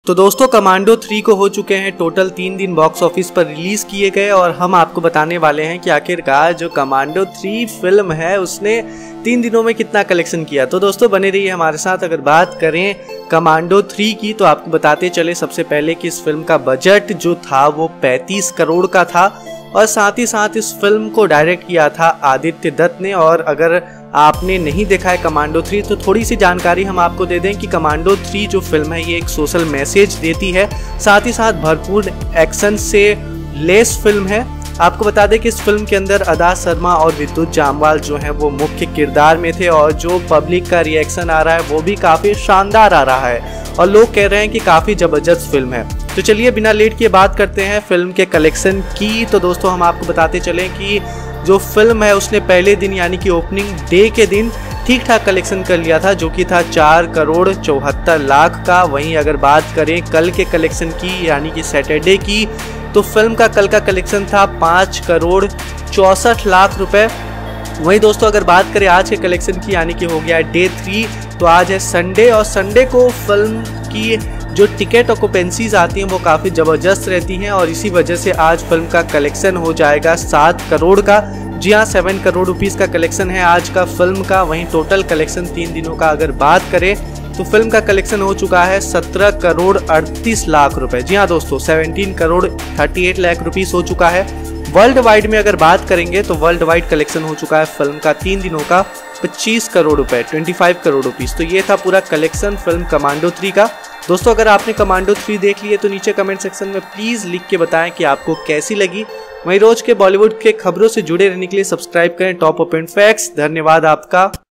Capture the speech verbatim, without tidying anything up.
तो दोस्तों commando three को हो चुके हैं टोटल तीन दिन बॉक्स ऑफिस पर रिलीज किए गए और हम आपको बताने वाले हैं कि आखिरकार जो कमांडो थ्री फिल्म है उसने तीन दिनों में कितना कलेक्शन किया। तो दोस्तों बने रहिए हमारे साथ। अगर बात करें कमांडो थ्री की तो आपको बताते चले सबसे पहले कि इस फिल्म का बजट जो था वो पैंतीस करोड़ का था और साथ ही साथ इस फिल्म को डायरेक्ट किया था आदित्य दत्त ने। और अगर आपने नहीं देखा है कमांडो थ्री तो थोड़ी सी जानकारी हम आपको दे दें कि कमांडो थ्री जो फिल्म है ये एक सोशल मैसेज देती है, साथ ही साथ भरपूर एक्शन से लेस फिल्म है। आपको बता दें कि इस फिल्म के अंदर अदा शर्मा और विद्युत जामवाल जो हैं वो मुख्य किरदार में थे और जो पब्लिक का रिएक्शन आ रहा है वो भी काफ़ी शानदार आ रहा है और लोग कह रहे हैं कि काफ़ी ज़बरदस्त फिल्म है। तो चलिए बिना लेट किए बात करते हैं फिल्म के कलेक्शन की। तो दोस्तों हम आपको बताते चलें कि जो फिल्म है उसने पहले दिन यानी कि ओपनिंग डे के दिन ठीक ठाक कलेक्शन कर लिया था, जो कि था चार करोड़ चौहत्तर लाख का। वहीं अगर बात करें कल के कलेक्शन की यानी कि सैटरडे की तो फिल्म का कल का कलेक्शन था पाँच करोड़ चौसठ लाख रुपए। वहीं दोस्तों अगर बात करें आज के कलेक्शन की यानी कि हो गया डे थ्री, तो आज है संडे और संडे को फिल्म की जो टिकट ऑक्यूपेंसीज आती हैं वो काफ़ी ज़बरदस्त रहती हैं और इसी वजह से आज फिल्म का कलेक्शन हो जाएगा सात करोड़ का। जी हाँ, सेवन करोड़ रुपीज़ का कलेक्शन है आज का फिल्म का। वहीं टोटल कलेक्शन तीन दिनों का अगर बात करें तो फिल्म का कलेक्शन हो चुका है सत्रह करोड़ अड़तीस लाख रुपए। जी हाँ दोस्तों, सत्रह करोड़ अड़तीस लाख रुपीस हो चुका है। वर्ल्ड वाइड में अगर बात करेंगे तो वर्ल्ड वाइड कलेक्शन हो चुका है फिल्म का तीन दिनों का पच्चीस करोड़ रुपए, पच्चीस करोड़ रुपीस। तो ये था पूरा कलेक्शन फिल्म कमांडो थ्री का। दोस्तों अगर आपने कमांडो थ्री देख ली है तो नीचे कमेंट सेक्शन में प्लीज लिख के बताएं कि आपको कैसी लगी। वहीं रोज के बॉलीवुड के खबरों से जुड़े रहने के लिए सब्सक्राइब करें टॉप ओपन फैक्ट्स। धन्यवाद आपका।